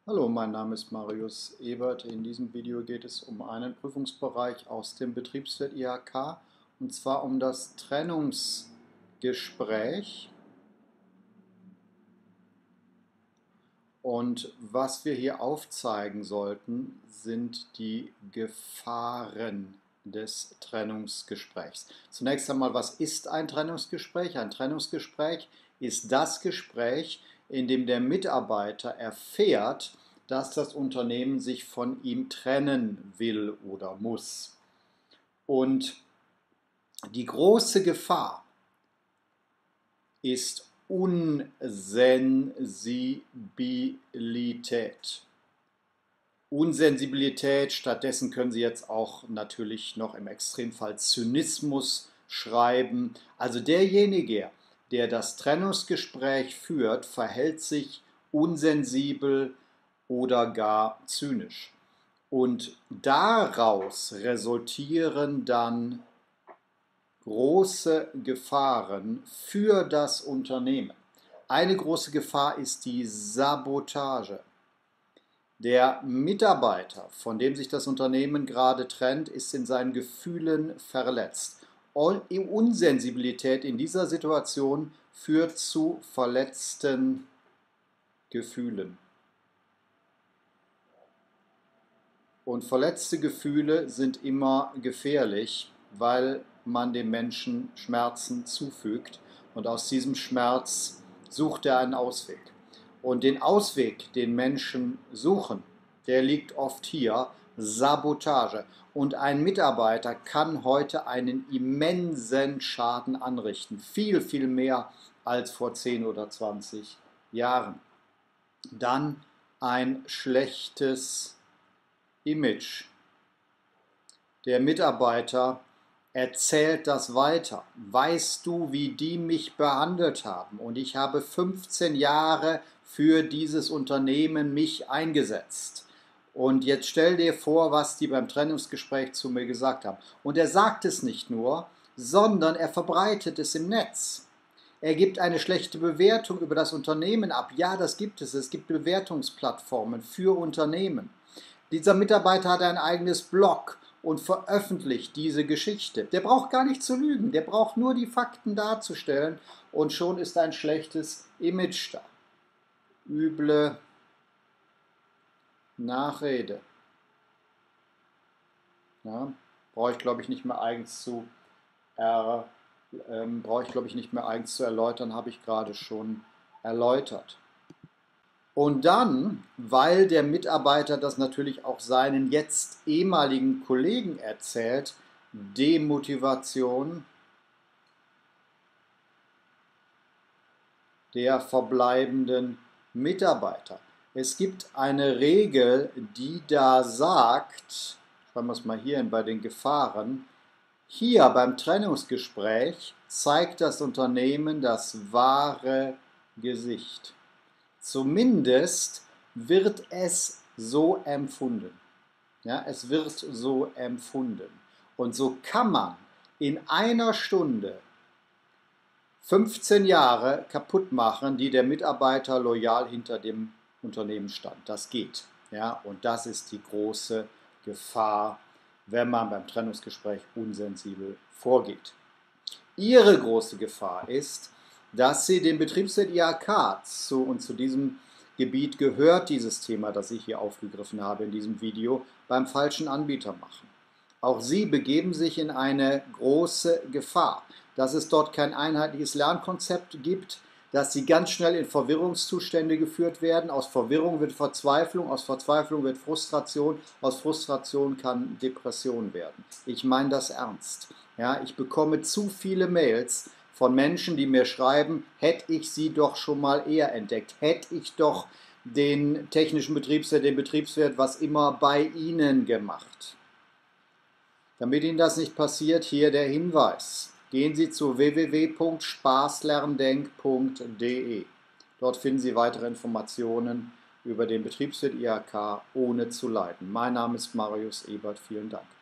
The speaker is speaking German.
Hallo, mein Name ist Marius Ebert. In diesem Video geht es um einen Prüfungsbereich aus dem Betriebswirt IHK, und zwar um das Trennungsgespräch. Und was wir hier aufzeigen sollten, sind die Gefahren des Trennungsgesprächs. Zunächst einmal, was ist ein Trennungsgespräch? Ein Trennungsgespräch ist das Gespräch, in dem der Mitarbeiter erfährt, dass das Unternehmen sich von ihm trennen will oder muss. Und die große Gefahr ist Unsensibilität. Unsensibilität, stattdessen können Sie jetzt auch natürlich noch im Extremfall Zynismus schreiben. Also derjenige, der das Trennungsgespräch führt, verhält sich unsensibel oder gar zynisch. Und daraus resultieren dann große Gefahren für das Unternehmen. Eine große Gefahr ist die Sabotage. Der Mitarbeiter, von dem sich das Unternehmen gerade trennt, ist in seinen Gefühlen verletzt. Unsensibilität in dieser Situation führt zu verletzten Gefühlen. Und verletzte Gefühle sind immer gefährlich, weil man dem Menschen Schmerzen zufügt, und aus diesem Schmerz sucht er einen Ausweg. Und den Ausweg, den Menschen suchen, der liegt oft hier: Sabotage. Und ein Mitarbeiter kann heute einen immensen Schaden anrichten, viel, viel mehr als vor 10 oder 20 Jahren. Dann ein schlechtes Image. Der Mitarbeiter erzählt das weiter. Weißt du, wie die mich behandelt haben? Und ich habe 15 Jahre für dieses Unternehmen mich eingesetzt. Und jetzt stell dir vor, was die beim Trennungsgespräch zu mir gesagt haben. Und er sagt es nicht nur, sondern er verbreitet es im Netz. Er gibt eine schlechte Bewertung über das Unternehmen ab. Ja, das gibt es. Es gibt Bewertungsplattformen für Unternehmen. Dieser Mitarbeiter hat ein eigenes Blog und veröffentlicht diese Geschichte. Der braucht gar nicht zu lügen, der braucht nur die Fakten darzustellen, und schon ist ein schlechtes Image da. Üble Nachrede. Ja, brauche ich, glaube ich, nicht mehr eigens zu erläutern, habe ich gerade schon erläutert. Und dann, weil der Mitarbeiter das natürlich auch seinen jetzt ehemaligen Kollegen erzählt, Demotivation der verbleibenden Mitarbeiter. Es gibt eine Regel, die da sagt, schreiben wir es mal hier hin bei den Gefahren: Hier beim Trennungsgespräch zeigt das Unternehmen das wahre Gesicht. Zumindest wird es so empfunden. Ja, es wird so empfunden. Und so kann man in einer Stunde 15 Jahre kaputt machen, die der Mitarbeiter loyal hinter dem Unternehmen stand. Das geht. Ja, und das ist die große Gefahr, wenn man beim Trennungsgespräch unsensibel vorgeht. Ihre große Gefahr ist, dass Sie den Betriebswirt IHK zu diesem Gebiet gehört dieses Thema, das ich hier aufgegriffen habe in diesem Video, beim falschen Anbieter machen. Auch Sie begeben sich in eine große Gefahr, dass es dort kein einheitliches Lernkonzept gibt, dass Sie ganz schnell in Verwirrungszustände geführt werden. Aus Verwirrung wird Verzweiflung, aus Verzweiflung wird Frustration, aus Frustration kann Depression werden. Ich meine das ernst. Ja, ich bekomme zu viele Mails von Menschen, die mir schreiben: Hätte ich sie doch schon mal eher entdeckt, hätte ich doch den technischen Betriebswirt, den Betriebswirt, was immer bei Ihnen gemacht. Damit Ihnen das nicht passiert, hier der Hinweis: Gehen Sie zu www.spaßlerndenk.de. Dort finden Sie weitere Informationen über den Betriebswirt IHK ohne zu leiden. Mein Name ist Marius Ebert. Vielen Dank.